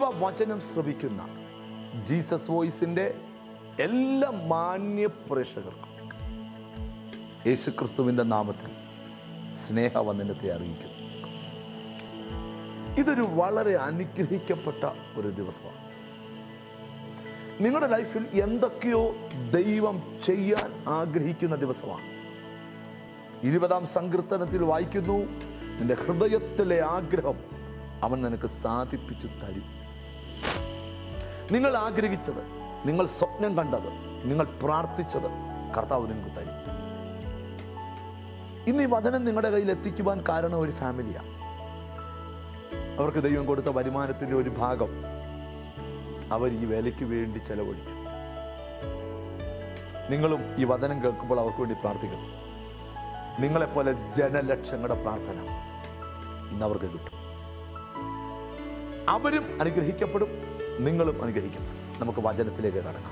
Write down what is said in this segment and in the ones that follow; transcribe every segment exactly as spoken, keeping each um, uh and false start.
ദൈവവചനം ശ്രവിക്കുന്ന ജീസസ് വോയിസിൻ്റെ എല്ലാ മാന്യ പ്രേക്ഷകർക്കും യേശുക്രിസ്തുവിൻ്റെ നാമത്തിൽ സ്നേഹവന്ദനത്തെ അറിയിക്കുന്നു. ഇതൊരു വളരെ അനുഗ്രഹിക്കപ്പെട്ട ഒരു ദിവസമാണ്. നിങ്ങളുടെ ലൈഫിൽ എന്തൊക്കെയോ ദൈവം ചെയ്യാൻ ആഗ്രഹിക്കുന്ന ദിവസമാണ്. ഇരുപതാം സങ്കീർത്തനത്തിൽ വായിക്കുന്നു, നിന്റെ ഹൃദയത്തിലെ ആഗ്രഹം അവൻ നിനക്ക് സാധിപ്പിച്ചു തരും. നിങ്ങൾ ആഗ്രഹിച്ചത്, നിങ്ങൾ സ്വപ്നം കണ്ടത്, നിങ്ങൾ പ്രാർത്ഥിച്ചത് കർത്താവ് നിങ്ങൾക്ക് തരും. ഇന്ന് ഈ വചനം നിങ്ങളുടെ കയ്യിൽ എത്തിക്കുവാൻ കാരണം ഒരു ഫാമിലിയാണ്. അവർക്ക് ദൈവം കൊടുത്ത വരുമാനത്തിൻ്റെ ഒരു ഭാഗം അവർ ഈ വേലയ്ക്ക് വേണ്ടി ചെലവഴിച്ചു. നിങ്ങളും ഈ വചനം കേൾക്കുമ്പോൾ അവർക്ക് വേണ്ടി പ്രാർത്ഥിക്കണം. നിങ്ങളെപ്പോലെ ജനലക്ഷങ്ങളുടെ പ്രാർത്ഥന ഇന്ന് അവർക്ക് കിട്ടും. അവരും അനുഗ്രഹിക്കപ്പെടും, നിങ്ങളും അനുഗ്രഹിക്കപ്പെടും. നമുക്ക് വചനത്തിലേക്ക് കടക്കാം.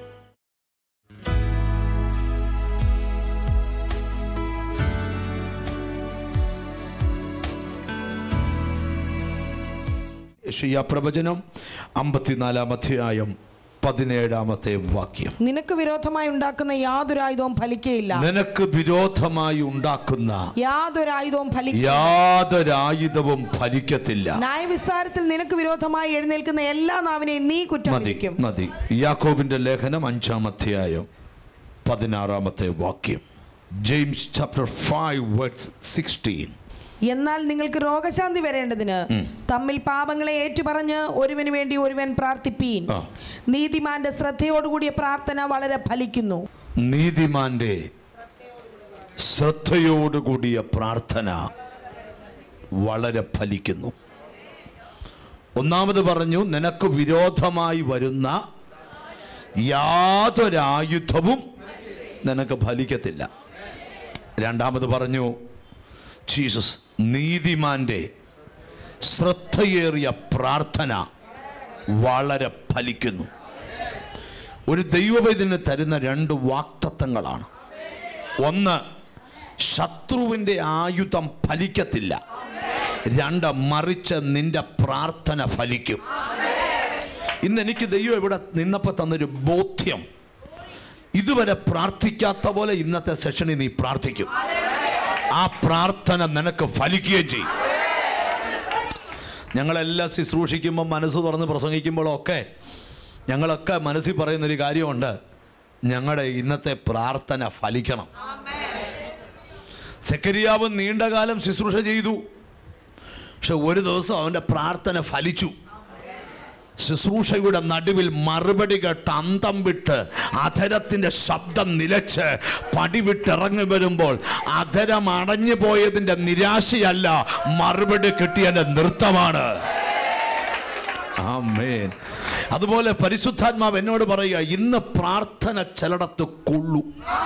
യെശയ്യാ പ്രവചനം അമ്പത്തിനാലാം അധ്യായം പതിനേഴാമത്തെ വാക്യം. നിനക്ക് വിരോധമായി ഉണ്ടാക്കുന്ന യാതൊരു ആയുധവും ഫലിക്കുകയില്ല. നിനക്ക് വിരോധമായി ഉണ്ടാക്കുന്ന യാതൊരു ആയുധവും യാതൊരായുധവും ഫലിക്കത്തില്ല. ന്യായവിസ്താരത്തിൽ നിനക്ക് വിരോധമായി എഴുന്നേൽക്കുന്ന എല്ലാ നാവിനെയും നീ കുറ്റം വിധിക്കും. മതി. യാക്കോബിന്റെ ലേഖനം അഞ്ചാം അധ്യായം പതിനാറാമത്തെ വാക്യം. James chapter five verse sixteen. എന്നാൽ നിങ്ങൾക്ക് രോഗശാന്തി വരേണ്ടതിന് തമ്മിൽ പാപങ്ങളെ ഏറ്റുപറഞ്ഞ് ഒരുവന് വേണ്ടി ഒരുവൻ പ്രാർത്ഥിപ്പീൻ. നീതിമാന്റെ ശ്രദ്ധയോടുകൂടിയ പ്രാർത്ഥന വളരെ ഫലിക്കുന്നു. നീതിമാന്റെ ശ്രദ്ധയോടുകൂടിയ പ്രാർത്ഥന വളരെ ഫലിക്കുന്നു. ഒന്നാമത് പറഞ്ഞു, നിനക്ക് വിരോധമായി വരുന്ന യാതൊരായുധവും നിനക്ക് ഫലിക്കത്തില്ല. രണ്ടാമത് പറഞ്ഞു, ജീസസ് നീതിമാന്റെ ശ്രദ്ധയേറിയ പ്രാർത്ഥന വളരെ ഫലിക്കുന്നു. ഒരു ദൈവവേദന തരുന്ന രണ്ട് വാക്തത്വങ്ങളാണ്. ഒന്ന്, ശത്രുവിൻ്റെ ആയുധം ഫലിക്കത്തില്ല. രണ്ട്, മറിച്ച് നിന്റെ പ്രാർത്ഥന ഫലിക്കും. ഇന്ന് എനിക്ക് ദൈവം ഇവിടെ നിന്നപ്പോൾ തന്നൊരു ബോധ്യം, ഇതുവരെ പ്രാർത്ഥിക്കാത്ത പോലെ ഇന്നത്തെ സെഷനിൽ നീ പ്രാർത്ഥിക്കും. ആ പ്രാർത്ഥന നിനക്ക് ഫലിക്കുകയും ചെയ്യും. ഞങ്ങളെല്ലാം ശുശ്രൂഷിക്കുമ്പോൾ, മനസ്സ് തുറന്ന് പ്രസംഗിക്കുമ്പോഴൊക്കെ ഞങ്ങളൊക്കെ മനസ്സിൽ പറയുന്നൊരു കാര്യമുണ്ട്, ഞങ്ങളുടെ ഇന്നത്തെ പ്രാർത്ഥന ഫലിക്കണം. സെക്കരിയാവ് നീണ്ടകാലം ശുശ്രൂഷ ചെയ്തു, പക്ഷെ ഒരു ദിവസം അവൻ്റെ പ്രാർത്ഥന ഫലിച്ചു. ശുശ്രൂഷയുടെ നടുവിൽ മറുപടി കേട്ട് അന്തം വിട്ട് അധരത്തിൻ്റെ ശബ്ദം നിലച്ച് പടിവിട്ടിറങ്ങി വരുമ്പോൾ അധരം അടഞ്ഞു പോയതിൻ്റെ നിരാശയല്ല, മറുപടി കിട്ടിയതിൻ്റെ നൃത്തമാണ്. ആമേൻ. അതുപോലെ പരിശുദ്ധാത്മാവ് എന്നോട് പറയുക, ഇന്ന് പ്രാർത്ഥന ചിലടത്ത് കൊള്ളു.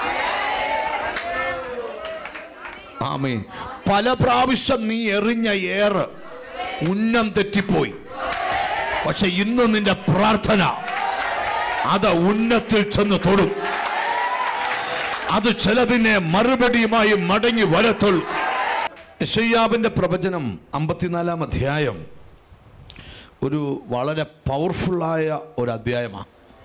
ആമേൻ. പല പ്രാവശ്യം നീ എറിഞ്ഞ ഏറ് ഉന്നം തെറ്റിപ്പോയി, പക്ഷെ ഇന്ന് നിന്റെ പ്രാർത്ഥന അത് ഉന്നത്തിൽ ചെന്ന് തൊടും. അത് ചിലതിനെ മറുപടിയുമായി മടങ്ങി വരത്തുള്ളൂ. യെശയ്യാവിന്റെ പ്രവചനം അമ്പത്തിനാലാം അധ്യായം ഒരു വളരെ പവർഫുള്ളായ ഒരു അധ്യായമാണ്.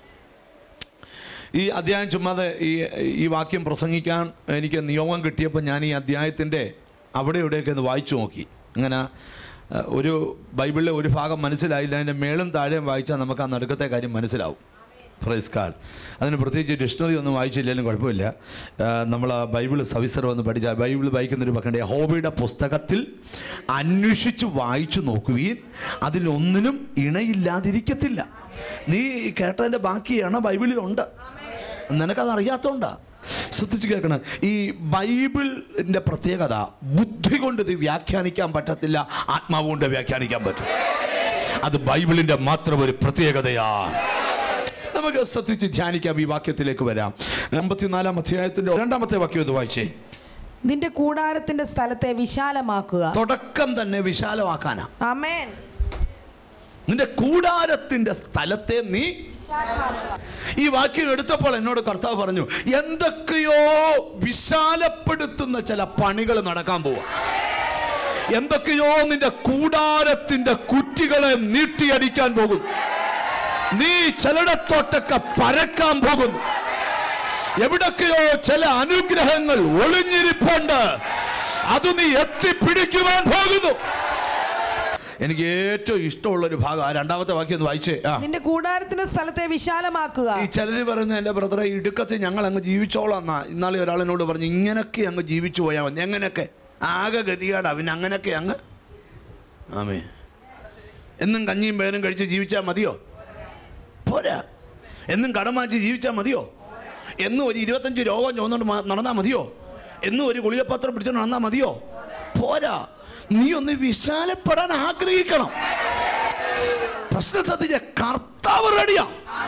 ഈ അധ്യായം ചുമ്മാതെ ഈ ഈ വാക്യം പ്രസംഗിക്കാൻ എനിക്ക് നിയോഗം കിട്ടിയപ്പോൾ ഞാൻ ഈ അധ്യായത്തിൻ്റെ അവിടെ ഇവിടെയൊക്കെ ഒന്ന് വായിച്ചു നോക്കി. അങ്ങനെ ഒരു ബൈബിളിലെ ഒരു ഭാഗം മനസ്സിലായില്ല, അതിൻ്റെ മേളും താഴെയും വായിച്ചാൽ നമുക്ക് ആ നടുക്കത്തെ കാര്യം മനസ്സിലാവും. Praise God. അതിന് പ്രത്യേകിച്ച് ഡിക്ഷണറി ഒന്നും വായിച്ചില്ലെങ്കിലും കുഴപ്പമില്ല. നമ്മൾ ആ ബൈബിൾ സവിസ്തരം ഒന്ന് പഠിച്ചാൽ, ബൈബിൾ വായിക്കുന്നൊരു പക്കണ്ടേ, യഹോവയുടെ പുസ്തകത്തിൽ അന്വേഷിച്ച് വായിച്ചു നോക്കുകയും അതിലൊന്നിനും ഇണയില്ലാതിരിക്കത്തില്ല. നീ കേട്ടതിൻ്റെ ബാക്കിയാണ് ബൈബിളിലുണ്ട്, നിനക്കതറിയാത്തോണ്ടാ. ശ്രദ്ധിച്ച് കേൾക്കണം. ഈ ബൈബിളിൻ്റെ പ്രത്യേകത, ബുദ്ധി കൊണ്ട് ഇത് വ്യാഖ്യാനിക്കാൻ പറ്റത്തില്ല, ആത്മാവ് കൊണ്ട് വ്യാഖ്യാനിക്കാൻ പറ്റും. അത് ബൈബിളിൻ്റെ മാത്രം ഒരു പ്രത്യേകതയാണ്. നമുക്ക് ശ്രദ്ധിച്ച് ധ്യാനിക്കാം. ഈ വാക്യത്തിലേക്ക് വരാം. അമ്പത്തിനാലാം അധ്യായത്തിൻ്റെ രണ്ടാമത്തെ വാക്യം ഒന്ന് വായിച്ചേ. നിന്റെ കൂടാരത്തിന്റെ സ്ഥലത്തെ വിശാലമാക്കുക. തുടക്കം തന്നെ വിശാലമാക്കാനാ. ആമേൻ. നിന്റെ കൂടാരത്തിന്റെ സ്ഥലത്തെ നീ ഈ വാക്യം എടുത്തപ്പോൾ എന്നോട് കർത്താവ് പറഞ്ഞു, എന്തൊക്കെയോ വിശാലപ്പെടുത്തുന്ന ചില പണികൾ നടക്കാൻ പോവാ. എന്തൊക്കെയോ നിന്റെ കൂടാരത്തിന്റെ കുറ്റികളെ നീട്ടിയടിക്കാൻ പോകുന്നു. നീ ചിലയിടത്തോട്ടൊക്കെ പരക്കാൻ പോകുന്നു. എവിടൊക്കെയോ ചില അനുഗ്രഹങ്ങൾ ഒളിഞ്ഞിരിപ്പുണ്ട്. അത് നീ എത്തിപ്പിടിക്കുവാൻ പോകുന്നു. എനിക്ക് ഏറ്റവും ഇഷ്ടമുള്ള ഒരു ഭാഗം ആ രണ്ടാമത്തെ വാക്യം ഒന്ന് വായിച്ചേ. നിന്റെ കൂടാരത്തിന്റെ സ്ഥലത്തെ വിശാലമാക്കുക. ഈ ചിലര് പറയുന്ന എന്റെ ബ്രദറെ ഇടുക്കത്തിൽ ഞങ്ങൾ അങ്ങ് ജീവിച്ചോളാം എന്നാ. ഇന്നാളെ ഒരാളിനോട് പറഞ്ഞു ഇങ്ങനൊക്കെ അങ്ങ് ജീവിച്ചു പോയാൽ മതി. എങ്ങനെയൊക്കെ? ആകെ ഗതികേടാ. പിന്നെ അങ്ങനൊക്കെ അങ്ങ് ആമേ എന്നും കഞ്ഞിയും പേരും കഴിച്ച് ജീവിച്ചാൽ മതിയോ? പോരാ. എന്നും കടം വാങ്ങിച്ച് ജീവിച്ചാൽ മതിയോ? എന്നും ഒരു ഇരുപത്തഞ്ച് രോഗം ചോദിച്ചുകൊണ്ട് നടന്നാൽ മതിയോ? എന്നും ഒരു ഗുളികപത്രം പിടിച്ചോണ്ട് നടന്നാൽ മതിയോ? പോരാ. നീ ഒന്ന് വിശാലപ്പെടാൻ ആഗ്രഹിക്കണം. പ്രശ്നം ശ്രദ്ധിച്ച കർത്താവ് റെഡിയാ.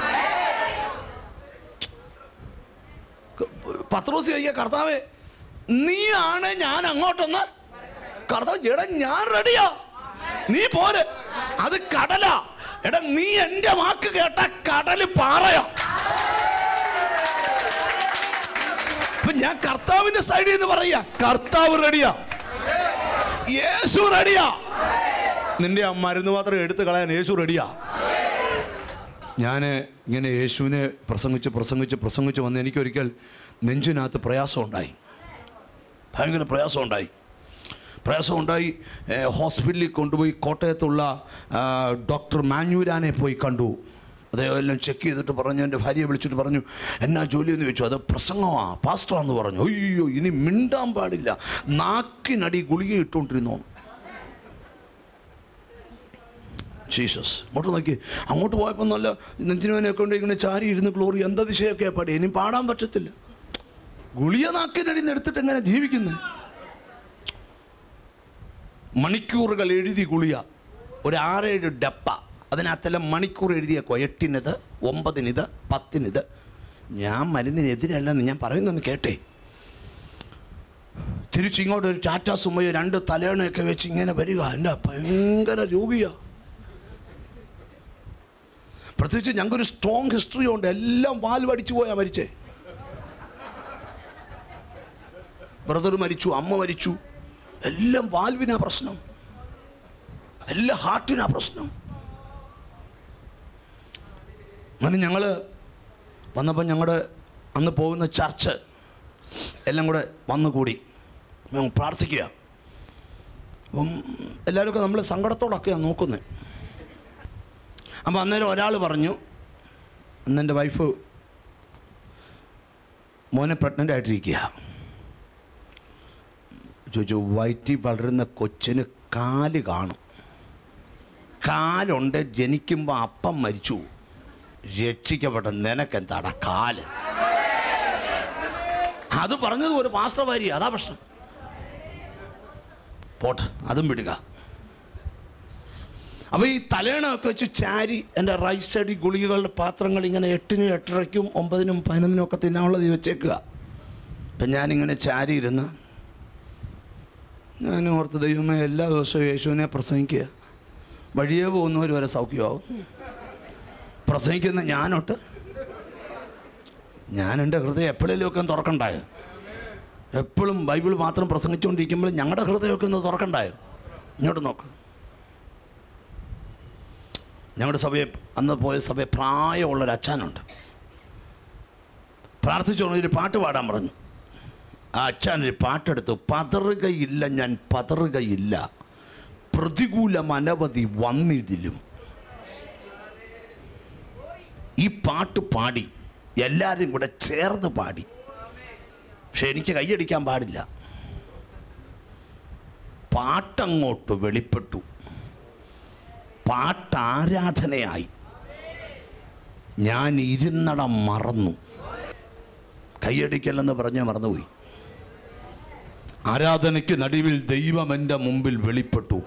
പത്രോസ് ചോദിക്കുക, കർത്താവേ നീയാണ് ഞാൻ അങ്ങോട്ടൊന്ന്. കർത്താവ് എടാ ഞാൻ റെഡിയാ, നീ പോരെ. അത് കടലാ. എടാ നീ എന്റെ വാക്ക് കേട്ട കടല് പാറയാ. ഞാൻ കർത്താവിന്റെ സൈഡിൽ നിന്ന് പറയാ, കർത്താവ് റെഡിയാ, യേശു റെഡിയാ. നിന്റെ ആ മരുന്ന് മാത്രം എടുത്തു കളയാൻ യേശു റെഡിയാ. ഞാൻ ഇങ്ങനെ യേശുവിനെ പ്രസംഗിച്ച് പ്രസംഗിച്ച് പ്രസംഗിച്ച് വന്ന് എനിക്കൊരിക്കൽ നെഞ്ചിനകത്ത് പ്രയാസം ഉണ്ടായി. ഭയങ്കര പ്രയാസം ഉണ്ടായി പ്രയാസം ഉണ്ടായി ഹോസ്പിറ്റലിൽ കൊണ്ടുപോയി കോട്ടയത്തുള്ള ഡോക്ടർ മാഞ്ഞൂരാനെ പോയി കണ്ടു. അദ്ദേഹം എല്ലാം ചെക്ക് ചെയ്തിട്ട് പറഞ്ഞു, എൻ്റെ ഭാര്യയെ വിളിച്ചിട്ട് പറഞ്ഞു എന്നാ ജോലിയെന്ന് ചോദിച്ചു. അത് പ്രസംഗമാ പാസ്റ്ററാന്ന് പറഞ്ഞു. അയ്യോ ഇനി മിണ്ടാൻ പാടില്ല, നാക്കിനടി ഗുളിക ഇട്ടുകൊണ്ടിരുന്നോ. ജീസസ് അങ്ങോട്ട് നോക്കി. അങ്ങോട്ട് പോയപ്പോൾ നല്ല നെഞ്ചിനുവേനെ കൊണ്ട് ഇങ്ങനെ ചാരി ഇരുന്ന് ഗ്ലോറി എന്തതിശയൊക്കെ പാടി. ഇനി പാടാൻ പറ്റത്തില്ല. ഗുളിക നാക്കിനടി നിന്ന് എടുത്തിട്ട് എങ്ങനെ ജീവിക്കുന്നു? മണിക്കൂറുകൾ എഴുതി ഗുളിക, ഒരു ആറേഴ് ഡപ്പ, അതിനകത്തെല്ലാം മണിക്കൂർ എഴുതിയേക്കോ. എട്ടിനിത്, ഒമ്പതിനിത്, പത്തിനിത്. ഞാൻ മരുന്നിനെതിരല്ലെന്ന് ഞാൻ പറയുന്നൊന്ന് കേട്ടേ. തിരിച്ചിങ്ങോട്ട് ഒരു ടാറ്റാ സുമയോ രണ്ട് തലേണയൊക്കെ വെച്ച് ഇങ്ങനെ വരിക. എൻ്റെ ഭയങ്കര രോഗിയാ. പ്രത്യേകിച്ച് ഞങ്ങൾക്കൊരു സ്ട്രോങ് ഹിസ്റ്ററി ഉണ്ട്. എല്ലാം വാൽ വടിച്ചു പോയാ മരിച്ചേ. ബ്രദർ മരിച്ചു, അമ്മ മരിച്ചു. എല്ലാം വാൽവിനാ പ്രശ്നം, എല്ലാം ഹാർട്ടിനാ പ്രശ്നം. അങ്ങനെ ഞങ്ങൾ വന്നപ്പോൾ ഞങ്ങളുടെ അന്ന് പോകുന്ന ചർച്ച് എല്ലാം കൂടെ വന്നു കൂടി ഞങ്ങൾ പ്രാർത്ഥിക്കുക. അപ്പം എല്ലാവരും നമ്മൾ സങ്കടത്തോടൊക്കെയാണ് നോക്കുന്നത്. അപ്പോൾ അന്നേരം ഒരാൾ പറഞ്ഞു, അന്ന് എൻ്റെ വൈഫ് മോനെ പ്രഗ്നൻ്റ് ആയിട്ടിരിക്കുക. ചോദിച്ചു, വയറ്റിൽ വളരുന്ന കൊച്ചിന് കാല് കാണും, കാലുണ്ട്, ജനിക്കുമ്പോൾ അപ്പം മരിച്ചു, രക്ഷിക്കപ്പെട്ട നിനക്കെന്താടാ കാല്? അത് പറഞ്ഞത് ഒരു പാസ്റ്റർ ഭാര്യ, അതാ പ്രശ്നം. പോട്ടെ, അതും വിടുക. അപ്പോൾ ഈ തലേണൊക്കെ വെച്ച് ചാരി എൻ്റെ റൈറ്റ് സൈഡിൽ ഗുളികകളുടെ പാത്രങ്ങൾ ഇങ്ങനെ എട്ടിനും എട്ടരയ്ക്കും ഒമ്പതിനും പതിനൊന്നിനും ഒക്കെ തിന്നാനുള്ളത് വെച്ചേക്കുക. അപ്പം ഞാനിങ്ങനെ ചാരി ഇരുന്ന് ഞാൻ ഓർത്ത്, ദൈവമേ എല്ലാ ദിവസവും യേശുവിനെ പ്രസംഗിക്കുക, വഴിയേ പോകുന്നവർ വരെ സൗഖ്യമാവും. പ്രസംഗിക്കുന്ന ഞാനൊട്ട് ഞാൻ എൻ്റെ ഹൃദയം എപ്പോഴേലുമൊക്കെ ഒന്ന് തുറക്കണ്ടായോ? എപ്പോഴും ബൈബിൾ മാത്രം പ്രസംഗിച്ചുകൊണ്ടിരിക്കുമ്പോൾ ഞങ്ങളുടെ ഹൃദയമൊക്കെ ഒന്ന് തുറക്കണ്ടായോ? ഇങ്ങോട്ട് നോക്ക്. ഞങ്ങളുടെ സഭയെ അന്ന് പോയ സഭയെ പ്രായമുള്ളൊരു അച്ഛനുണ്ട്. പ്രാർത്ഥിച്ചോണ്ട് ഒരു പാട്ട് പാടാൻ പറഞ്ഞു. ആ അച്ഛനൊരു പാട്ടെടുത്തു. പതറുകയില്ല ഞാൻ പതറുകയില്ല, പ്രതികൂലം അനവധി വന്നിടിലും. ഈ പാട്ട് പാടി എല്ലാവരും കൂടെ ചേർന്ന് പാടി. പക്ഷെ എനിക്ക് കൈയടിക്കാൻ പാടില്ല. പാട്ടങ്ങോട്ട് വെളിപ്പെട്ടു, പാട്ടാരാധനയായി. ഞാൻ ഇരുന്നടം മറന്നു. കൈയടിക്കല്ലെന്ന് പറഞ്ഞ് മറന്നുപോയി. ആരാധനയ്ക്ക് നടുവിൽ ദൈവം എൻ്റെ മുമ്പിൽ വെളിപ്പെട്ടു,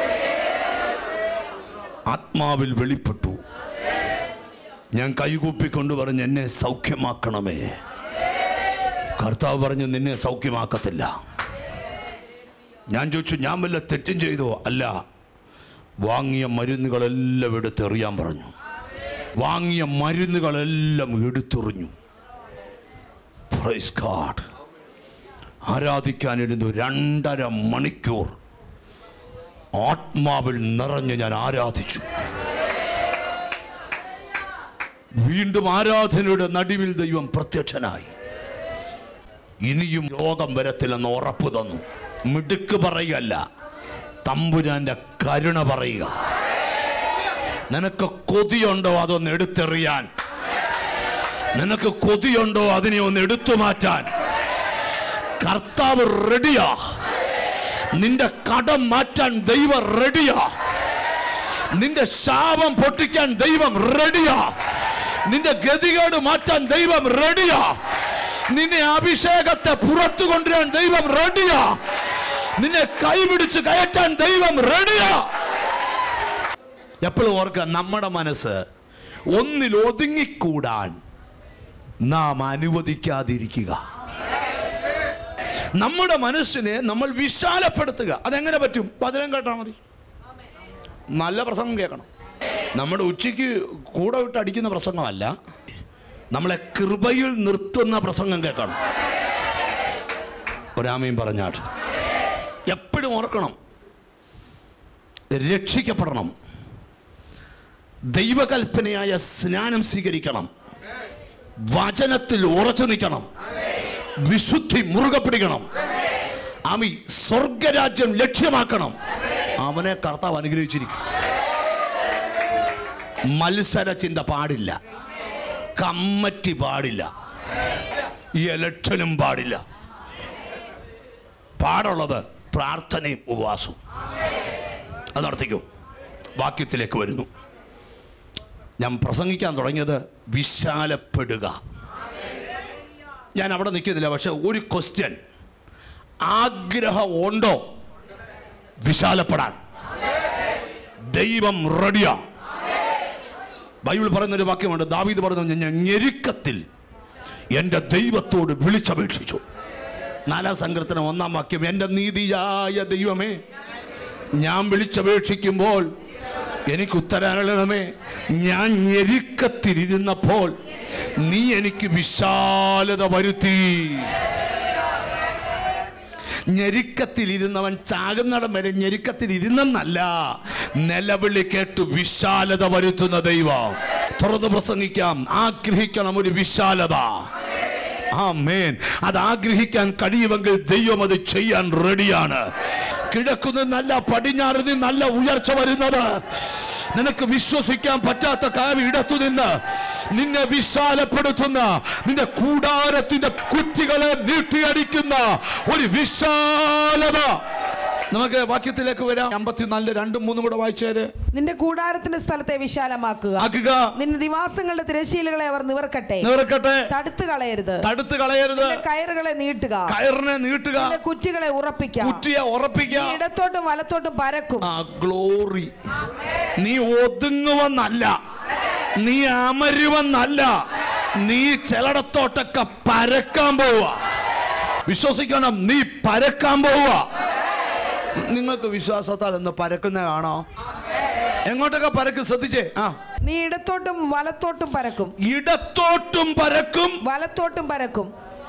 ആത്മാവിൽ വെളിപ്പെട്ടു. ഞാൻ കൈകൂപ്പിക്കൊണ്ട് പറഞ്ഞു, എന്നെ സൗഖ്യമാക്കണമേ. കർത്താവ് പറഞ്ഞു, നിന്നെ സൗഖ്യമാക്കത്തില്ല. ഞാൻ ചോദിച്ചു, ഞാൻ വല്ല തെറ്റും ചെയ്തോ? അല്ല, വാങ്ങിയ മരുന്നുകളെല്ലാം എടുത്തെറിയാൻ പറഞ്ഞു. വാങ്ങിയ മരുന്നുകളെല്ലാം എടുത്തെറിഞ്ഞു. Praise God. ആരാധിക്കാനിരുന്നു രണ്ടര മണിക്കൂർ. ആത്മാവിൽ നിറഞ്ഞ് ഞാൻ ആരാധിച്ചു. വീണ്ടും ആരാധനയുടെ നടുവിൽ ദൈവം പ്രത്യക്ഷനായി. ഇനിയും രോഗം വരത്തില്ലെന്ന് ഉറപ്പ് തന്നു. മിടുക്ക് പറയല്ല, തമ്പുരാന്റെ കരുണ പറയുക. നിനക്ക് കൊതിയുണ്ടോ അതൊന്ന് എടുത്തെറിയാൻ? നിനക്ക് കൊതിയുണ്ടോ അതിനെ ഒന്ന് എടുത്തു മാറ്റാൻ? കർത്താവ് റെഡിയാ. നിന്റെ കടം മാറ്റാൻ ദൈവം റെഡിയാ. നിന്റെ ശാപം പൊട്ടിക്കാൻ ദൈവം റെഡിയാ. നിന്റെ ഗതികേട് മാറ്റാൻ ദൈവം റെഡിയാ. നിന്നെ അഭിഷേകത്തെ പുറത്തു കൊണ്ടുവരാൻ ദൈവം റെഡിയാ. നിന്നെ കൈപിടിച്ച് കയറ്റാൻ ദൈവം റെഡിയാ. എപ്പോഴും ഓർക്കുക, നമ്മുടെ മനസ്സ് ഒന്നിൽ ഒതുങ്ങിക്കൂടാൻ നാം അനുവദിക്കാതിരിക്കുക. നമ്മുടെ മനസ്സിനെ നമ്മൾ വിശാലപ്പെടുത്തുക. അതെങ്ങനെ പറ്റും? വചനം കേട്ടാൽ മതി. നല്ല പ്രസംഗം കേൾക്കണം. നമ്മുടെ ഉച്ചയ്ക്ക് കൂടെ വിട്ട് അടിക്കുന്ന പ്രസംഗമല്ല, നമ്മളെ കൃപയിൽ നിർത്തുന്ന പ്രസംഗം കേൾക്കണം. ഒരാമയും പറഞ്ഞാട്ട് എപ്പോഴും ഓർക്കണം, രക്ഷിക്കപ്പെടണം, ദൈവകൽപ്പനയായ സ്നാനം സ്വീകരിക്കണം, വചനത്തിൽ ഉറച്ചു നിൽക്കണം, വിശുദ്ധി മുറുകെ പിടിക്കണം, ആമി സ്വർഗരാജ്യം ലക്ഷ്യമാക്കണം. അവനെ കർത്താവ് അനുഗ്രഹിച്ചിരിക്കും. മത്സര ചിന്ത പാടില്ല, കമ്മറ്റി പാടില്ല, ഇലക്ഷനും പാടില്ല. പാടുള്ളത് പ്രാർത്ഥനയും ഉപവാസവും. അത് നടത്തിക്കൂ. വാക്യത്തിലേക്ക് വരുന്നു. ഞാൻ പ്രസംഗിക്കാൻ തുടങ്ങിയത് വിശാലപ്പെടുക. ഞാൻ അവിടെ നിൽക്കുന്നില്ല, പക്ഷെ ഒരു ക്വസ്റ്റ്യൻ, ആഗ്രഹം ഉണ്ടോ വിശാലപ്പെടാൻ? ദൈവം റെഡിയാ. ബൈബിൾ പറയുന്നൊരു വാക്യമുണ്ട്, ദാവീദ് പറഞ്ഞു, ഞാൻ ഞെരുക്കത്തിൽ എൻ്റെ ദൈവത്തോട് വിളിച്ചപേക്ഷിച്ചു. നാലാം സങ്കീർത്തനം ഒന്നാം വാക്യം, എൻ്റെ നീതിയായ ദൈവമേ, ഞാൻ വിളിച്ചപേക്ഷിക്കുമ്പോൾ എനിക്ക് ഉത്തരമരുളണമേ. ഞാൻ ഞെരുക്കത്തിലിരുന്നപ്പോൾ നീ എനിക്ക് വിശാലത വരുത്തി. ഞെരുക്കത്തിലിരുന്നവൻ ചാകുന്നിടം വരെ ഞെരുക്കത്തിലിരുന്നെന്നല്ല, നിലവിളി കേട്ട് വിശാലത വരുത്തുന്ന ദൈവം. തുറന്ന് പ്രസംഗിക്കാം. ആഗ്രഹിക്കണം ഒരു വിശാലത. ആമേൻ. അത് ആഗ്രഹിക്കാൻ കഴിയുമെങ്കിൽ ദൈവം അത് ചെയ്യാൻ റെഡിയാണ്. കിഴക്കുന്ന നല്ല പടിഞ്ഞാറ് നല്ല ഉയർച്ച വരുന്നത് നിനക്ക് വിശ്വസിക്കാൻ പറ്റാത്ത കാര്യം ഇടത്തു നിന്ന് നിന്നെ വിശാലപ്പെടുത്തുന്ന, നിന്റെ കൂടാരത്തിന്റെ കുറ്റികളെ നീട്ടിയടിക്കുന്ന ഒരു വിശാലത. നമുക്ക് വാക്യത്തിലേക്ക് വരാം. അമ്പത്തിനാലില് രണ്ടും മൂന്നും കൂടെ വായിച്ചേര്. നിന്റെ കൂടാരത്തിന്റെ സ്ഥലത്തെ വിശാലമാക്കുക, നിന്റെ നിവാസങ്ങളുടെ തിരശ്ശീലകളെ അവർ നിവർക്കട്ടെ നിവർക്കട്ടെ തടുത്തു കളയരുത് തടുത്തു കളയരുത് കയറുകളെ നീട്ടുക, കയറിനെ നീട്ടുക, കുറ്റികളെ ഉറപ്പിക്കുക, കുറ്റിയെ ഉറപ്പിക്കുക. ഇടത്തോട്ടും വലത്തോട്ടും പരക്കും. ആ ഗ്ലോറി. നീ ഒതുങ്ങുവെന്നല്ല, നീ അമരുവെന്നല്ല, നീ ചിലടത്തോട്ടൊക്കെ പരക്കാൻ പോവുക. വിശ്വസിക്കണം, നീ പരക്കാൻ പോവുക. നിങ്ങൾക്ക് വിശ്വാസത്താൽ എന്ന് പരക്കുന്ന കാണോ? എങ്ങോട്ടൊക്കെ പരക്കും? ശ്രദ്ധിച്ചേ. ആ, നീ ഇടത്തോട്ടും വലത്തോട്ടും പരക്കും. ഇടത്തോട്ടും പരക്കും, വലത്തോട്ടും പരക്കും.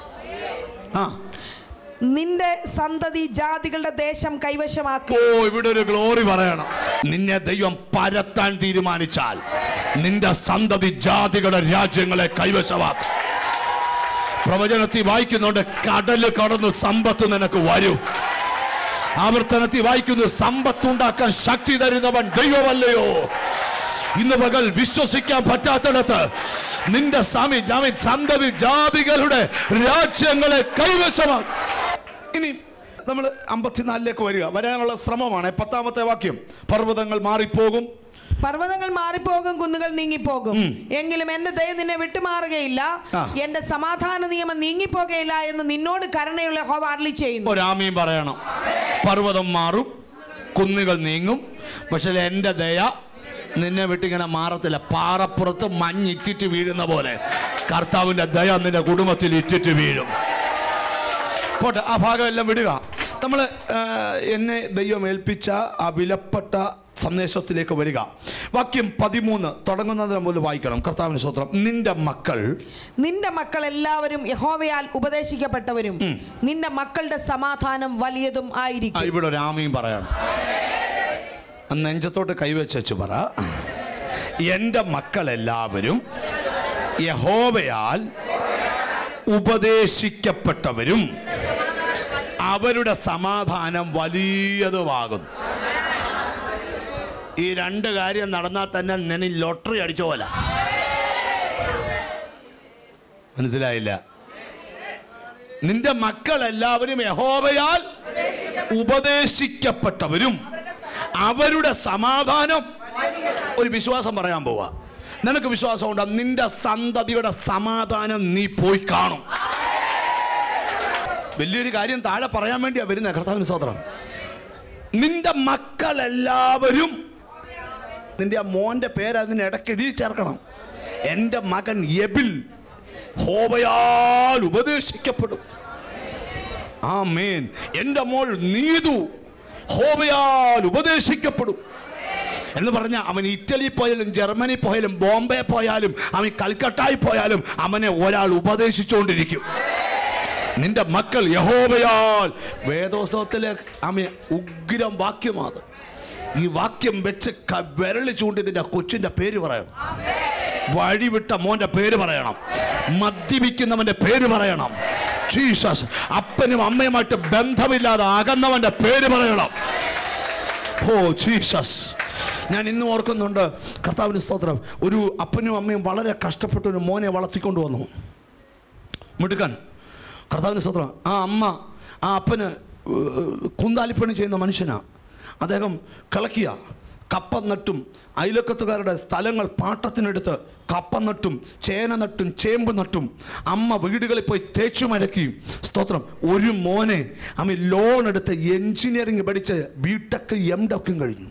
ആ, നിന്റെ സന്തതി ജാതികളുടെ ദേശം കൈവശമാക്കും. ഓ, ഇവിടെ ഒരു ഗ്ലോറി പറയണം. നിന്നെ ദൈവം പരത്താൻ തീരുമാനിച്ചാൽ നിന്റെ സന്തതി ജാതികളുടെ രാജ്യങ്ങളെ കൈവശമാക്കും. പ്രവചനത്തിൽ വായിക്കുന്നുണ്ട്, കടല് കടന്ന് സമ്പത്ത് നിനക്ക് വരും. ആവർത്തനത്തിൽ വായിക്കുന്നു, സമ്പത്തുണ്ടാക്കാൻ ശക്തി തരുന്നവൻ ദൈവമല്ലയോ? ഇന്ന് പകൽ വിശ്വസിക്കാൻ പറ്റാത്തിടത്ത് നിന്റെ സ്വാമി സന്തതി ജാതികളുടെ രാജ്യങ്ങളെ കൈവശമാക്കും. ഇനി നമ്മൾ അമ്പത്തിനാലിലേക്ക് വരിക. വരാനുള്ള ശ്രമമാണ്. പത്താമത്തെ വാക്യം, പർവ്വതങ്ങൾ മാറിപ്പോകും, പർവ്വതങ്ങൾ മാറിപ്പോകും, കുന്നുകൾ നീങ്ങിപ്പോകും, എങ്കിലും എന്റെ ദയ നിന്നെ വിട്ടുമാറുകയില്ല, എന്റെ സമാധാന നിയമം നീങ്ങിപ്പോകുകയില്ല എന്ന് നിന്നോട് കരുണയുള്ള യഹോവ അരുളി ചെയ്യുന്നു. ഒരാമയും പറയണം. പർവ്വതം മാറും, കുന്നുകൾ നീങ്ങും, പക്ഷെ എന്റെ ദയ നിന്നെ വിട്ടിങ്ങനെ മാറത്തില്ല. പാറപ്പുറത്ത് മഞ്ഞിറ്റിറ്റ് വീഴുന്ന പോലെ കർത്താവിന്റെ ദയ നിന്റെ കുടുംബത്തിൽ ഇറ്റിറ്റ് വീഴും. പോട്ടെ, ആ ഭാഗം എല്ലാം വിടുക. നമ്മൾ എന്നെ ദൈവം ഏൽപ്പിച്ച ആ വിലപ്പെട്ട സന്ദേശത്തിലേക്ക് വരിക. വാക്യം പതിമൂന്ന് തുടങ്ങുന്നതിന് മുതൽ വായിക്കണം. കർത്താവിന് സ്തോത്രം. നിന്റെ മക്കൾ നിന്റെ മക്കൾ എല്ലാവരും യഹോവയാൽ ഉപദേശിക്കപ്പെട്ടവരും നിന്റെ മക്കളുടെ സമാധാനം വലിയതും ആയിരിക്കും. ഇവിടെ ഒരു ആമയും പറയണം. നെഞ്ചത്തോട്ട് കൈവച്ചു പറ, എൻ്റെ മക്കളെല്ലാവരും യഹോവയാൽ ഉപദേശിക്കപ്പെട്ടവരും അവരുടെ സമാധാനം വലിയതുമാകുന്നു. ഈ രണ്ട് കാര്യം നടന്നാൽ തന്നെ ഞാൻ ലോട്ടറി അടിച്ച പോലെ. മനസ്സിലായില്ല? നിന്റെ മക്കളെല്ലാവരും യഹോവയാൽ ഉപദേശിക്കപ്പെട്ടവരും അവരുടെ സമാധാനം. ഒരു വിശ്വാസം പറയാൻ പോവാ. നിനക്ക് വിശ്വാസം ഉണ്ടാ? നിന്റെ സന്തതിയുടെ സമാധാനം നീ പോയി കാണും. വലിയൊരു കാര്യം താഴെ പറയാൻ വേണ്ടിയാ വരുന്ന. കർത്താവിന് സ്തോത്രം. നിന്റെ മക്കളെല്ലാവരും, നിന്റെ ആ മോന്റെ പേര് അതിന് ഇടയ്ക്ക് എഴുതി ചേർക്കണം. എൻ്റെ മകൻ എബിൽ യഹോവയാൽ ഉപദേശിക്കപ്പെടും. ആമേൻ. എൻ്റെ മോൾ നീതു യഹോവയാൽ ഉപദേശിക്കപ്പെടും എന്ന് പറഞ്ഞാൽ അവൻ ഇറ്റലി പോയാലും ജർമ്മനി പോയാലും ബോംബെ പോയാലും അവൻ കൽക്കട്ടായി പോയാലും അവനെ ഒരാൾ ഉപദേശിച്ചുകൊണ്ടിരിക്കും. നിന്റെ മക്കൾ യഹോവയാൽ. വേദോത്സവത്തിലെ അവൻ ഉഗ്രം വാക്യമാണ്. ഈ വാക്യം വെച്ച് വിരളി ചൂണ്ടി നിന്റെ കൊച്ചിന്റെ പേര് പറയണം. വഴിവിട്ട മോന്റെ പേര് പറയണം. മദ്യപിക്കുന്നവന്റെ പേര് പറയണം. ജീസസ്. അപ്പനും അമ്മയുമായിട്ട് ബന്ധമില്ലാതെ അകന്നവന്റെ പേര് പറയണം. Oh Jesus. ഞാൻ ഇന്നും ഓർക്കുന്നുണ്ട്. കർത്താവിന് സ്തോത്രം. ഒരു അപ്പനും അമ്മയും വളരെ കഷ്ടപ്പെട്ട ഒരു മോനെ വളർത്തിക്കൊണ്ട് വന്നു. മിടുക്കൻ. കർത്താവിന് സ്തോത്രം. ആ അമ്മ ആ അപ്പന് കുന്താലിപ്പണി ചെയ്യുന്ന മനുഷ്യനാണ്. അദ്ദേഹം കിളക്കിയ കപ്പ നട്ടും അയലക്കത്തുകാരുടെ സ്ഥലങ്ങൾ പാട്ടത്തിനെടുത്ത് കപ്പ നട്ടും ചേന നട്ടും ചേമ്പ് നട്ടും അമ്മ വീടുകളിൽ പോയി തേച്ചു മടക്കി. സ്തോത്രം. ഒരു മോനെ അമ്മ ലോൺ എടുത്ത് എൻജിനീയറിംഗ് പഠിച്ച് ബി ടെക് എം ടെക്കും കഴിഞ്ഞു.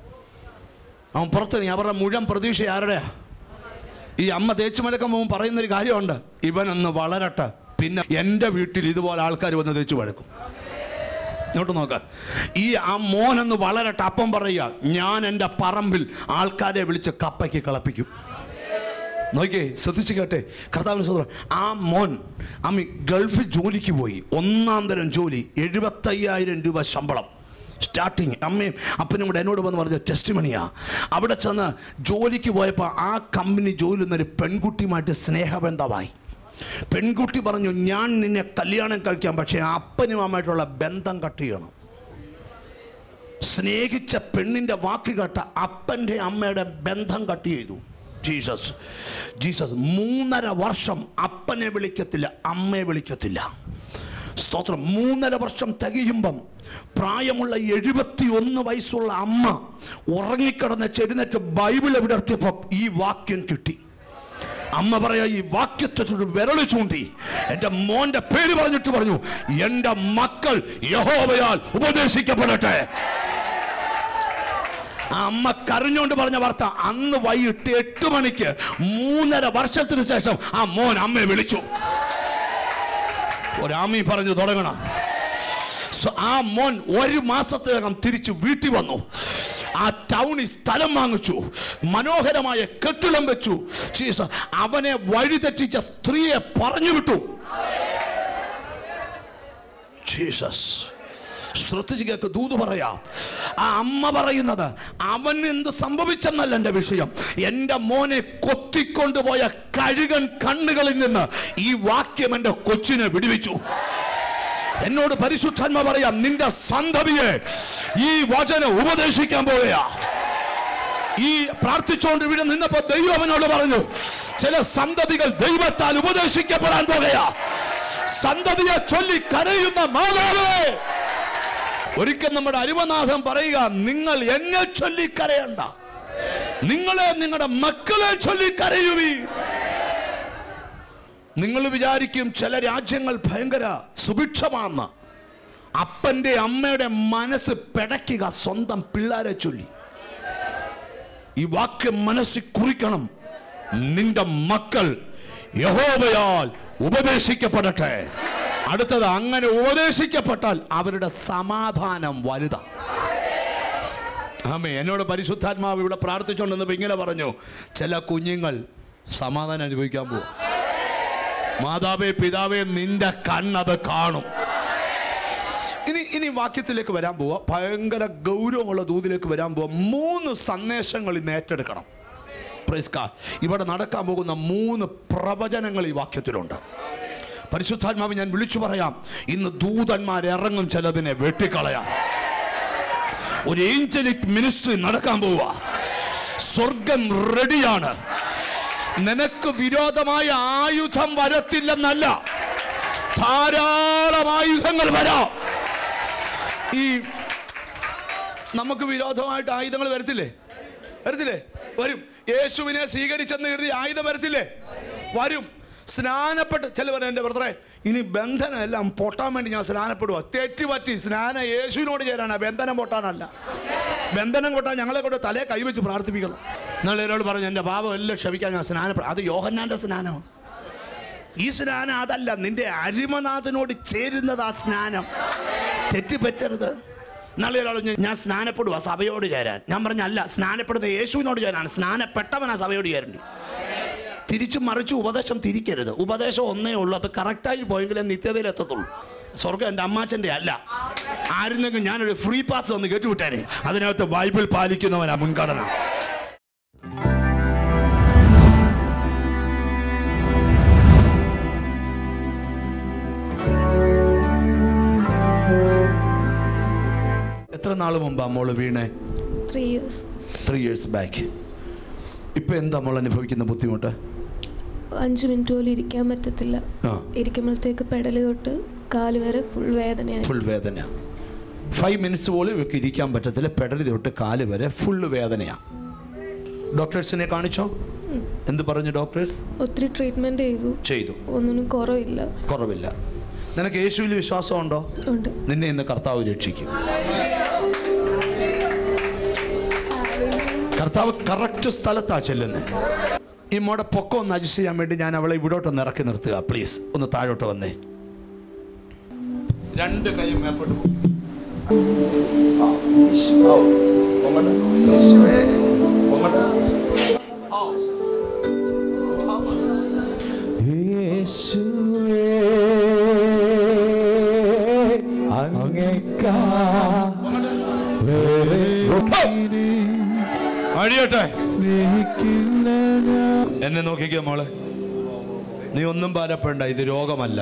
അവൻ പുറത്തിറങ്ങി. അവരുടെ മുഴുവൻ പ്രതീക്ഷ ആരുടെയാ? ഈ അമ്മ തേച്ചു മടക്കം പോകുമ്പോൾ പറയുന്നൊരു കാര്യമുണ്ട്, ഇവനൊന്ന് വളരട്ടെ, പിന്നെ എൻ്റെ വീട്ടിൽ ഇതുപോലെ ആൾക്കാർ വന്ന് തേച്ചു മടക്കും. ഇങ്ങോട്ട് നോക്ക. ഈ ആ മോനൊന്ന് വളരട്ടെ. അപ്പം പറയുക, ഞാൻ എൻ്റെ പറമ്പിൽ ആൾക്കാരെ വിളിച്ച് കപ്പയ്ക്ക് കളപ്പിക്കും. നോക്കിയേ, ശ്രദ്ധിച്ച് കേട്ടെ. കർത്താവിന് സ്തോത്രം. ആ മോൻ അമ്മ ഗൾഫിൽ ജോലിക്ക് പോയി. ഒന്നാം തരം ജോലി, എഴുപത്തയ്യായിരം രൂപ ശമ്പളം സ്റ്റാർട്ടിങ്. അമ്മയും അപ്പനും കൂടെ എന്നോട് വന്ന് പറഞ്ഞ ടെസ്റ്റ് മണിയാ. അവിടെ ചെന്ന് ജോലിക്ക് പോയപ്പോൾ ആ കമ്പനി ജോലി നിന്നൊരു പെൺകുട്ടിയുമായിട്ട് സ്നേഹബന്ധമായി. പെൺകുട്ടി പറഞ്ഞു, ഞാൻ നിന്നെ കല്യാണം കഴിക്കാം, പക്ഷേ അപ്പനും അമ്മയായിട്ടുള്ള ബന്ധം കട്ട് ചെയ്യണം. സ്നേഹിച്ച പെണ്ണിൻ്റെ വാക്ക് കേട്ട അപ്പൻ്റെ അമ്മയുടെ ബന്ധം കട്ട് ചെയ്തു. ജീസസ്. ജീസസ്. മൂന്നര വർഷം അപ്പനെ വിളിക്കത്തില്ല, അമ്മയെ വിളിക്കത്തില്ല. സ്തോത്രം. മൂന്നര വർഷം തികയുമ്പം പ്രായമുള്ള എഴുപത്തി ഒന്ന് വയസ്സുള്ള അമ്മ ഉറങ്ങിക്കിടന്ന് ചെരുന്നേറ്റ് ബൈബിൾ എവിടെത്തിയപ്പോൾ ഈ വാക്യം കിട്ടി. അമ്മ പറയാ, ഈ വാക്യത്തെ വിരളി ചൂണ്ടി എൻ്റെ മോന്റെ പേര് പറഞ്ഞിട്ട് പറഞ്ഞു, എൻ്റെ മക്കൾ യഹോവയാൽ ഉപദേശിക്കപ്പെടട്ടെ. ആ അമ്മ കരഞ്ഞുകൊണ്ട് പറഞ്ഞ വാർത്ത. അന്ന് വൈകിട്ട് എട്ട് മണിക്ക് മൂന്നര വർഷത്തിന് ശേഷം ആ മോൻ അമ്മയെ വിളിച്ചു. ഒരാമി പറഞ്ഞു തുടങ്ങണം. ആ മോൻ ഒരു മാസത്തിനകം തിരിച്ചു വീട്ടിൽ വന്നു. ആ ടൗണിൽ സ്ഥലം വാങ്ങിച്ചു, മനോഹരമായ കെട്ടിടം വെച്ചു. ജീസസ്. അവനെ വഴിതെറ്റിച്ച സ്ത്രീയെ പറഞ്ഞു വിട്ടു. ജീസസ്. ശ്രദ്ധിച്ച് കേൾക്ക്. ദൂത് പറയാം. ആ അമ്മ പറയുന്നത് അവൻ എന്ത് സംഭവിച്ചെന്നല്ല എൻ്റെ വിഷയം. എൻ്റെ മോനെ കൊത്തിക്കൊണ്ടുപോയ കഴുകൻ കണ്ണുകളിൽ നിന്ന് ഈ വാക്യം എൻ്റെ കൊച്ചിനെ വിടുവിച്ചു. എന്നോട് പരിശുദ്ധാത്മ പറയാം, നിന്റെ സന്തതിയെ ഈ വചനം ഉപദേശിക്കാൻ പോവുകയാ. ഈ പ്രാർത്ഥിച്ചുകൊണ്ട് ഇവിടെ നിന്നപ്പോ ദൈവം അവനോട് പറഞ്ഞു, ചില സന്തതികൾ ദൈവത്താൽ ഉപദേശിക്കപ്പെടാൻ പോവുകയാ. സന്തതിയെ ചൊല്ലി കരയുന്ന മാതാവേ. ഒരിക്കൽ നമ്മുടെ അരുമനാഥൻ പറയുക, നിങ്ങൾ എന്നെ ചൊല്ലി കരയണ്ട, നിങ്ങളെ നിങ്ങളുടെ മക്കളെ ചൊല്ലി കരയുവീ. നിങ്ങൾ വിചാരിക്കും ചില രാജ്യങ്ങൾ ഭയങ്കര സുഭിക്ഷമാണെന്ന്. അപ്പൻ്റെ അമ്മയുടെ മനസ്സ് പിടയ്ക്കുക സ്വന്തം പിള്ളേരെ ചൊല്ലി. ഈ വാക്യം മനസ്സിൽ കുറിക്കണം. നിന്റെ മക്കൾ യഹോവയാൽ ഉപദേശിക്കപ്പെടട്ടെ. അടുത്തത്, അങ്ങനെ ഉപദേശിക്കപ്പെട്ടാൽ അവരുടെ സമാധാനം വലുതാ. ആമേ. എന്നോട് പരിശുദ്ധാത്മാവ് ഇവിടെ പ്രാർത്ഥിച്ചുകൊണ്ടെന്നപ്പോൾ ഇങ്ങനെ പറഞ്ഞു, ചില കുഞ്ഞുങ്ങൾ സമാധാനം അനുഭവിക്കാൻ പോകും. മാതാവേ, പിതാവേ, നിന്റെ കണ്ണത് കാണും. ഇനി ഇനി വാക്യത്തിലേക്ക് വരാൻ പോവാ. ഭയങ്കര ഗൗരവമുള്ള ദൂതിലേക്ക് വരാൻ പോവാ. മൂന്ന് സന്ദേശങ്ങൾ ഇന്ന് ഏറ്റെടുക്കണം. Praise God. ഇവിടെ നടക്കാൻ പോകുന്ന മൂന്ന് പ്രവചനങ്ങൾ ഈ വാക്യത്തിലുണ്ട്. പരിശുദ്ധാത്മാവ് ഞാൻ വിളിച്ചു പറയാം, ഇന്ന് ദൂതന്മാർ ഇറങ്ങും ചിലതിനെ വെട്ടിക്കളയാൻ. ഒരു ഏഞ്ചലിക് മിനിസ്ട്രി നടക്കാൻ പോവാ. സ്വർഗം റെഡിയാണ്. നിനക്ക് വിരോധമായ ആയുധം വരത്തില്ലെന്നല്ല, ധാരാളം ആയുധങ്ങൾ വരാം. ഈ നമുക്ക് വിരോധമായിട്ട് ആയുധങ്ങൾ വരത്തില്ലേ? വരത്തില്ലേ? വരും. യേശുവിനെ സ്വീകരിച്ചെന്ന് കരുതി ആയുധം വരത്തില്ലേ? വരും. സ്നാനപ്പെട്ട് ചിലവർ എൻ്റെ ബ്രദറെ ഇനി ബന്ധനം എല്ലാം പൊട്ടാൻ വേണ്ടി ഞാൻ സ്നാനപ്പെടുക. തെറ്റുപറ്റി. സ്നാനം യേശുവിനോട് ചേരാനാ, ബന്ധനം പൊട്ടാനല്ല. ബന്ധനം കൊട്ടാൻ ഞങ്ങളെ കൊണ്ട് തലേ കൈവച്ച് പ്രാർത്ഥിപ്പിക്കണം. എന്നാൽ ഒരാൾ പറഞ്ഞു എൻ്റെ പാപം എല്ലാം ക്ഷമിക്കാൻ ഞാൻ സ്നാനപ്പെടും. അത് യോഹന്നാൻ്റെ സ്നാനമാണ്. ഈ സ്നാനം അതല്ല, നിന്റെ അരിമനാഥനോട് ചേരുന്നത് ആ സ്നാനം. തെറ്റുപറ്റരുത്. നാളെ ഒരാൾ ഞാൻ സ്നാനപ്പെടുക സഭയോട് ചേരാൻ. ഞാൻ പറഞ്ഞല്ല, സ്നാനപ്പെടുന്ന യേശുവിനോട് ചേരാനാണ്. സ്നാനപ്പെട്ടവനാ സഭയോട് ചേരേണ്ടി. തിരിച്ചും മറിച്ചും ഉപദേശം തിരിക്കരുത്. ഉപദേശം ഒന്നേ ഉള്ളൂ. അത് കറക്റ്റായി പോയെങ്കിലേ നിത്യതയിൽ എത്തത്തുള്ളൂ. സ്വർഗം എൻ്റെ അമ്മാച്ചൻ്റെ അല്ല. ആയിരുന്നെങ്കിൽ ഞാനൊരു ഫ്രീ പാസ് ഒന്ന് കേട്ടുവിട്ടേനെ. അതിനകത്ത് ബൈബിൾ പാലിക്കുന്നവനാ മുൻഗണന. എത്ര നാൾ മുമ്പാ മോള് വീണേ? Three years three years back. ഇപ്പം എന്താ മോൾ അനുഭവിക്കുന്ന ബുദ്ധിമുട്ട്? അഞ്ച് മിനിറ്റ് പോലും ഇരിക്കാൻ പറ്റത്തില്ല. ഇരിക്കുമ്പോഴത്തേക്ക് പെടല് തൊട്ട് കാല് വരെ ഫുൾ വേദനയാണ്. ഫുൾ വേദന. ഫൈവ് മിനിറ്റ്സ് പോലും ഇവർക്ക് ഇരിക്കാൻ പറ്റത്തില്ല. പെടല് തൊട്ട് കാല് വരെ ഫുള്ള് വേദനയാണ്. ഡോക്ടേഴ്സിനെ കാണിച്ചോ? എന്ത് പറഞ്ഞു ഡോക്ടേഴ്സ്? ഒത്തിരി ട്രീറ്റ്മെന്റ് ചെയ്തു ചെയ്തു ഒന്നിനും കുറവില്ല. കുറവില്ല. നിനക്ക് യേശുവിൽ വിശ്വാസമുണ്ടോ? ഉണ്ട്. നിന്നെ ഇന്ന് കർത്താവ് രക്ഷിക്കും. കർത്താവ് കറക്റ്റ് സ്ഥലത്താ ചെല്ലുന്നത്. ഈ മോടെ പൊക്കം ഒന്ന് അഡ്ജസ്റ്റ് ചെയ്യാൻ വേണ്ടി ഞാൻ അവളെ ഇവിടോട്ടൊന്ന് ഇറക്കി നിർത്തുക. പ്ലീസ് ഒന്ന് താഴോട്ട് വന്നേ. രണ്ട് കൈയും മേപ്പോട്ട് അഴിയട്ടെ. എന്നെ നോക്കിക്കോ മോളെ, നീ ഒന്നും ഭാരപ്പെടണ്ട. ഇത് രോഗമല്ല,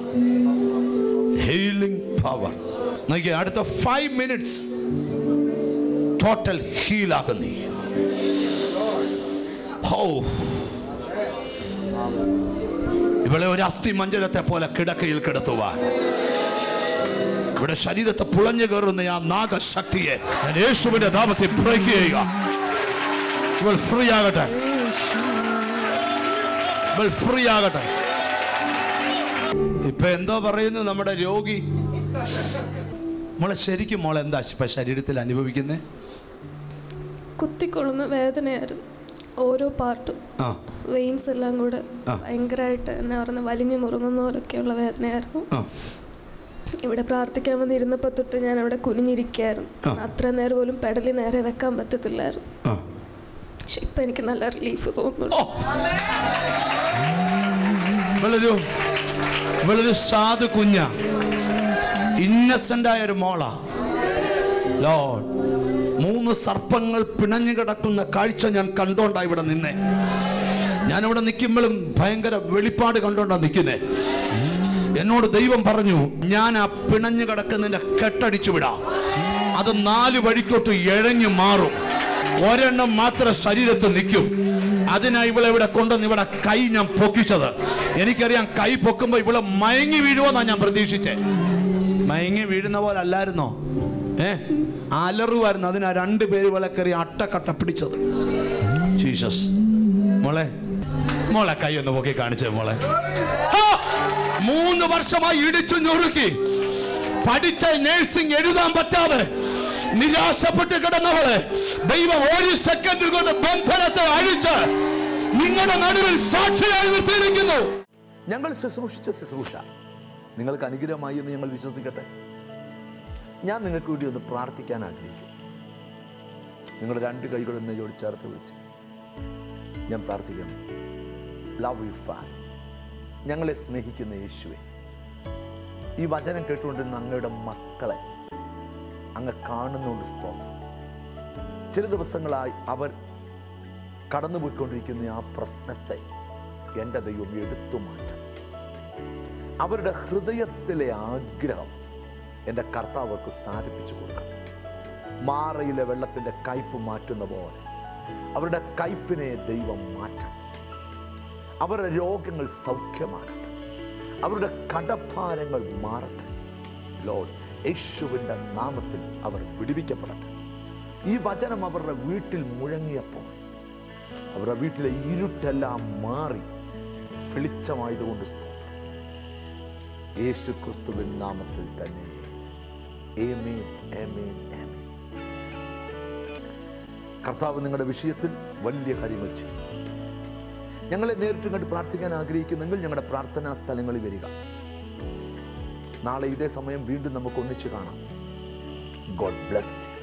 ഹീലിംഗ് പവർ. നോക്കിയ അടുത്ത ഫൈവ് മിനിറ്റ്സ് ടോട്ടൽ ഹീലാകും നീ. ഹോ, ഇവിടെ ഒരു അസ്ഥി മഞ്ജരത്തെ പോലെ കിടക്കയിൽ കിടത്തുവാൻ, ഇവിടെ ശരീരത്തെ പുളഞ്ഞു കയറുന്ന ആ നാഗശക്തിയെ ഞാൻ യേശുവിന്റെ നാമത്തിൽ ബ്രേക്ക് ചെയ്യുക. ഇവൾ ഫ്രീ ആകട്ടെ, ഇവൾ ഫ്രീ ആകട്ടെ. ഇപ്പൊ എന്തോ പറയുന്നു നമ്മുടെ രോഗി? മോളെ ശരിക്കും മോളെ എന്താ ഇപ്പൊ ശരീരത്തിൽ അനുഭവിക്കുന്നേ? കുത്തിക്കൊള്ളുന്ന വേദനയായിരുന്നു. ഓരോ പാർട്ടും വെയിൻസ് എല്ലാം കൂടെ ഭയങ്കരമായിട്ട് എന്നാ പറയുന്നത് വലിഞ്ഞു മുറുങ്ങുന്ന പോലൊക്കെയുള്ള വേദനയായിരുന്നു. ഇവിടെ പ്രാർത്ഥിക്കാൻ വന്നിരുന്നപ്പോൾ തൊട്ട് ഞാൻ അവിടെ കുനിഞ്ഞിരിക്കുകയായിരുന്നു. അത്ര നേരം പോലും പെടലി നേരെ വെക്കാൻ പറ്റത്തില്ലായിരുന്നു. പക്ഷെ ഇപ്പൊ എനിക്ക് നല്ല റിലീഫ് തോന്നുന്നു. വളരെ സാധു കുഞ്ഞ, ഇന്നസെന്റ് ആയ ഒരു മോളാ. ലോർഡ്, മൂന്ന് സർപ്പങ്ങൾ പിണഞ്ഞു കിടക്കുന്ന കാഴ്ച ഞാൻ കണ്ടോണ്ടാ ഇവിടെ നിന്നേ. ഞാനിവിടെ നിൽക്കുമ്പോഴും ഭയങ്കര വെളിപ്പാട് കണ്ടോണ്ടാ നിൽക്കുന്നേ. എന്നോട് ദൈവം പറഞ്ഞു, ഞാൻ ആ പിണഞ്ഞു കിടക്കുന്നതിന്റെ കെട്ടടിച്ചു വിടാം. അത് നാല് വഴിക്കോട്ട് എഴഞ്ഞു മാറും. ഒരെണ്ണം മാത്രം ശരീരത്തിൽ നിൽക്കും. അതിനാ ഇവളെ ഇവിടെ കൊണ്ടുവന്ന് ഇവിടെ കൈ ഞാൻ പൊക്കിച്ചത്. എനിക്കറിയാം കൈ പൊക്കുമ്പോ ഇവളെ മയങ്ങി വീഴുവോന്നാ ഞാൻ പ്രതീക്ഷിച്ചേ. മയങ്ങി വീഴുന്ന പോലെ അല്ലായിരുന്നോ? ഏ അലറുവായിരുന്നു. അതിനാ രണ്ട് പേര് ഇവളെ കയറി അട്ടക്കട്ട പിടിച്ചത്. ജീസസ്. മോളെ മോളെ കൈ ഒന്ന് പൊക്കി കാണിച്ചേ മോളെ. മൂന്ന് വർഷമായി ഇടിച്ചു ഞൊറുക്കി പഠിച്ച നേഴ്സിംഗ് എഴുതാൻ പറ്റാതെ നിരാശപ്പെട്ട് കിടന്നവളെ ദൈവം ഒരു സെക്കൻഡ് കൊണ്ട് ബന്ധനത്തെ അഴിച്ച് നിങ്ങളുടെ നടുവിൽ സാക്ഷിയായി നിർത്തിയിരിക്കുന്നു. ഞങ്ങൾ ശുശ്രൂഷിച്ച ശുശ്രൂഷ നിങ്ങൾക്ക് അനുഗ്രഹമായി എന്ന് ഞങ്ങൾ വിശ്വസിക്കട്ടെ. ഞാൻ നിങ്ങൾക്ക് വേണ്ടി ഒന്ന് പ്രാർത്ഥിക്കാൻ ആഗ്രഹിക്കും. നിങ്ങളുടെ രണ്ട് കൈകൾ എന്നെയോട് ചേർത്ത് വിളിച്ച് ഞാൻ പ്രാർത്ഥിക്കുന്നു. ലവ് യു ഫാദർ, ഞങ്ങളെ സ്നേഹിക്കുന്ന യേശുവേ, ഈ വചനം കേട്ടുകൊണ്ടിരുന്ന അങ്ങയുടെ മക്കളെ അങ്ങ് കാണുന്നുണ്ട്. സ്തോത്രം. ചില ദിവസങ്ങളായി അവർ കടന്നുപോയിക്കൊണ്ടിരിക്കുന്ന ആ പ്രശ്നത്തെ എൻ്റെ ദൈവം എടുത്തു മാറ്റണം. അവരുടെ ഹൃദയത്തിലെ ആഗ്രഹം എൻ്റെ കർത്താവർക്ക് സാധിപ്പിച്ചു കൊടുക്കണം. മാറയിലെ വെള്ളത്തിൻ്റെ കയ്പ് മാറ്റുന്ന പോലെ അവരുടെ കയ്പിനെ ദൈവം മാറ്റണം. അവരുടെ രോഗങ്ങൾ സൗഖ്യമാകട്ടെ. അവരുടെ കടഭാരങ്ങൾ മാറട്ടെ. ലോർഡ്, യേശുവിൻ്റെ നാമത്തിൽ അവർ വിടുവിക്കപ്പെടട്ടെ. ഈ വചനം അവരുടെ വീട്ടിൽ മുഴങ്ങിയപ്പോൾ അവരുടെ വീട്ടിലെ ഇരുട്ടെല്ലാം മാറി വെളിച്ചമായതുകൊണ്ട് സ്തോത്രം. യേശു ക്രിസ്തുവിൻ നാമത്തിൽ തന്നെ. ആമേൻ, ആമേൻ, ആമേൻ. കർത്താവ് നിങ്ങളുടെ വിഷയത്തിൽ വലിയ കാര്യങ്ങൾ ചെയ്യും. ഞങ്ങളെ നേരിട്ട് കണ്ട് പ്രാർത്ഥിക്കാൻ ആഗ്രഹിക്കുന്നെങ്കിൽ ഞങ്ങളുടെ പ്രാർത്ഥനാ സ്ഥലങ്ങളിൽ വരിക. നാളെ ഇതേ സമയം വീണ്ടും നമുക്ക് ഒന്നിച്ച് കാണാം. God bless U.